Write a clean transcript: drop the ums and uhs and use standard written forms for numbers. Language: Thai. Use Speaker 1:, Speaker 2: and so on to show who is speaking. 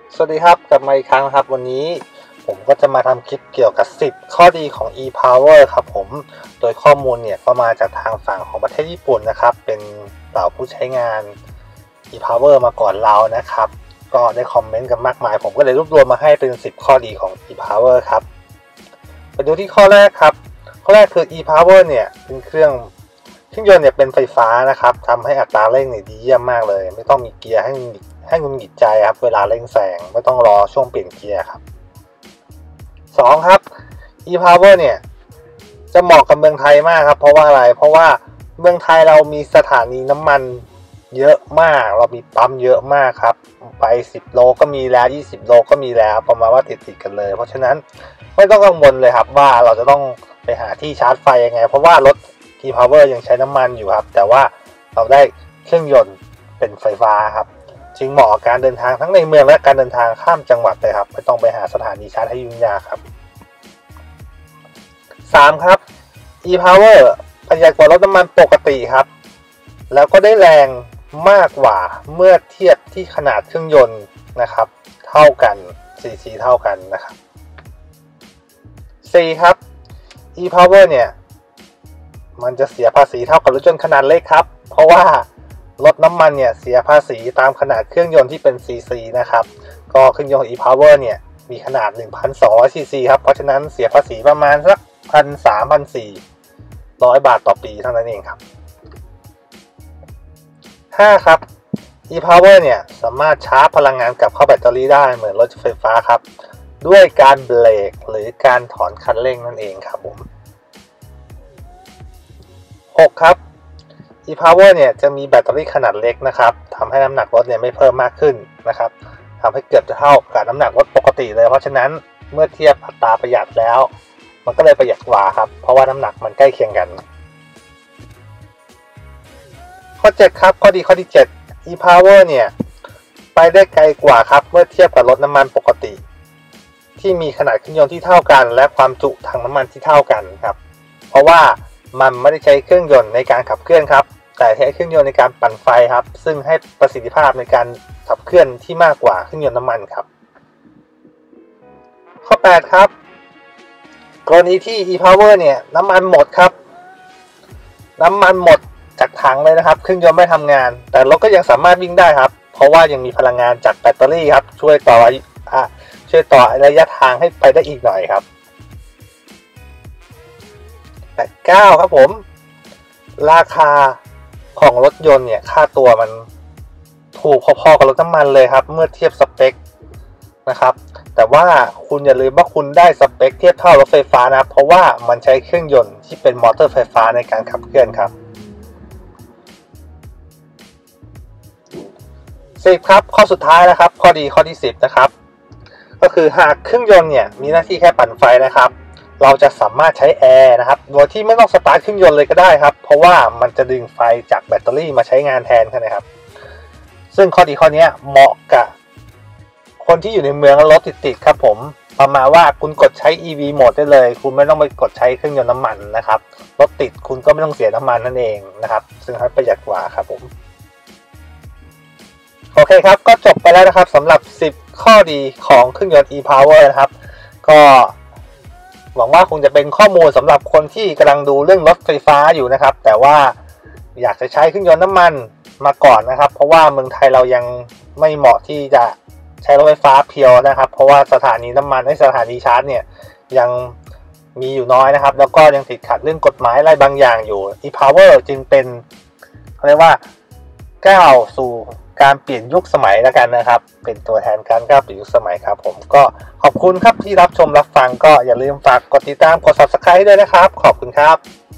Speaker 1: สวัสดีครับกลับมาอีกครั้งครับวันนี้ผมก็จะมาทำคลิปเกี่ยวกับ10ข้อดีของ ePower ครับผมโดยข้อมูลเนี่ยก็มาจากทางฝั่งของประเทศญี่ปุ่นนะครับเป็นเหล่าผู้ใช้งาน ePower มาก่อนเรานะครับก็ได้คอมเมนต์กันมากมายผมก็เลยรวบรวมมาให้เป็น10ข้อดีของ ePower ครับไปดูที่ข้อแรกครับข้อแรกคือ ePower เนี่ยเป็นเครื่องยนต์เนี่ยเป็นไฟฟ้านะครับทำให้อัตราเร่งเนี่ยดีเยี่ยมมากเลยไม่ต้องมีเกียร์ให้หงุดหงิดใจครับเวลาเร่งแซงไม่ต้องรอช่วงเปลี่ยนเกียร์ครับ2ครับ ePower เนี่ยจะเหมาะกับเมืองไทยมากครับเพราะว่าอะไรเพราะว่าเมืองไทยเรามีสถานีน้ำมันเยอะมากเรามีปั๊มเยอะมากครับไป10โลก็มีแล้ว20โลก็มีแล้วประมาณว่าติดกันเลยเพราะฉะนั้นไม่ต้องกังวลเลยครับว่าเราจะต้องไปหาที่ชาร์จไฟยังไงเพราะว่ารถePower ยังใช้น้ำมันอยู่ครับแต่ว่าเราได้เครื่องยนต์เป็นไฟฟ้าครับจึงเหมาะกับการเดินทางทั้งในเมืองและการเดินทางข้ามจังหวัดเลยครับไม่ต้องไปหาสถานีชาร์จให้ยุ่งยากครับ3ครับ ePower ประหยัดกว่ารถน้ำมันปกติครับแล้วก็ได้แรงมากกว่าเมื่อเทียบที่ขนาดเครื่องยนต์นะครับเท่ากัน cc เท่ากันนะครับ4ครับ ePower เนี่ยมันจะเสียภาษีเท่ากับรถยนต์ขนาดเล็กครับเพราะว่ารถน้ำมันเนี่ยเสียภาษีตามขนาดเครื่องยนต์ที่เป็น cc นะครับก็เครื่องยนต์ ePower เนี่ยมีขนาด 1,200 cc ครับเพราะฉะนั้นเสียภาษีประมาณสัก 1,300-1,400 บาทต่อปีเท่านั้นเองครับ5ครับ ePower เนี่ยสามารถชาร์จพลังงานกลับเข้าแบตเตอรี่ได้เหมือนรถไฟฟ้าครับด้วยการเบรกหรือการถอนคันเร่งนั่นเองครับผม6ครับ ePower เนี่ยจะมีแบตเตอรี่ขนาดเล็กนะครับทำให้น้ำหนักรถเนี่ยไม่เพิ่มมากขึ้นนะครับทำให้เกือบจะเท่ากับน้ำหนักรถปกติเลยเพราะฉะนั้นเมื่อเทียบอัตราประหยัดแล้วมันก็เลยประหยัดกว่าครับเพราะว่าน้ำหนักมันใกล้เคียงกันข้อ7ครับข้อที่ 7 ePower เนี่ยไปได้ไกลกว่าครับเมื่อเทียบกับรถน้ำมันปกติที่มีขนาดเครื่องยนต์ที่เท่ากันและความจุถังน้ำมันที่เท่ากันครับเพราะว่ามันไม่ได้ใช้เครื่องยนต์ในการขับเคลื่อนครับแต่ใช้เครื่องยนต์ในการปั่นไฟครับซึ่งให้ประสิทธิภาพในการขับเคลื่อนที่มากกว่าเครื่องยนต์น้ำมันครับข้อ8ครับกรณีที่ ePower เนี่ยน้ำมันหมดครับน้ำมันหมดจากถังเลยนะครับเครื่องยนต์ไม่ทำงานแต่รถก็ยังสามารถวิ่งได้ครับเพราะว่ายังมีพลังงานจากแบตเตอรี่ครับช่วยต่อระยะทางให้ไปได้อีกหน่อยครับ9ครับผมราคาของรถยนต์เนี่ยค่าตัวมันถูกพอๆกับรถน้ำมันเลยครับเมื่อเทียบสเปคนะครับแต่ว่าคุณอย่าลืมว่าคุณได้สเปคเทียบเท่ารถไฟฟ้านะเพราะว่ามันใช้เครื่องยนต์ที่เป็นมอเตอร์ไฟฟ้าในการขับเคลื่อนครับ10ครับข้อสุดท้ายนะครับข้อดีข้อที่10นะครับก็คือหากเครื่องยนต์เนี่ยมีหน้าที่แค่ปั่นไฟนะครับเราจะสามารถใช้แอร์นะครับโดยที่ไม่ต้องสตาร์ทเครื่องยนต์เลยก็ได้ครับเพราะว่ามันจะดึงไฟจากแบตเตอรี่มาใช้งานแทนนะครับซึ่งข้อดีข้อนี้เหมาะกับคนที่อยู่ในเมืองรถติดครับผมประมาณว่าคุณกดใช้ EV โหมดได้เลยคุณไม่ต้องไปกดใช้เครื่องยนต์น้ำมันนะครับรถติดคุณก็ไม่ต้องเสียน้ำมันนั่นเองนะครับซึ่งให้ประหยัดกว่าครับผมโอเคครับก็จบไปแล้วนะครับสำหรับ10ข้อดีของเครื่องยนต์ ePower นะครับก็หวังว่าคงจะเป็นข้อมูลสำหรับคนที่กำลังดูเรื่องรถไฟฟ้าอยู่นะครับแต่ว่าอยากจะใช้เครื่องยนต์น้ำมันมาก่อนนะครับเพราะว่าเมืองไทยเรายังไม่เหมาะที่จะใช้รถไฟฟ้าเพียวนะครับเพราะว่าสถานีน้ำมันสถานีชาร์จเนี่ยยังมีอยู่น้อยนะครับแล้วก็ยังติดขัดเรื่องกฎหมายอะไรบางอย่างอยู่ ePower จึงเป็นเขาเรียกว่าก้าวสู่การเปลี่ยนยุคสมัยแล้วกันนะครับเป็นตัวแทนการก้าวเปลี่ยนยุคสมัยครับผมก็ขอบคุณครับที่รับชมรับฟังก็อย่าลืมฝากกดติดตามกด Subscribe ด้วยนะครับขอบคุณครับ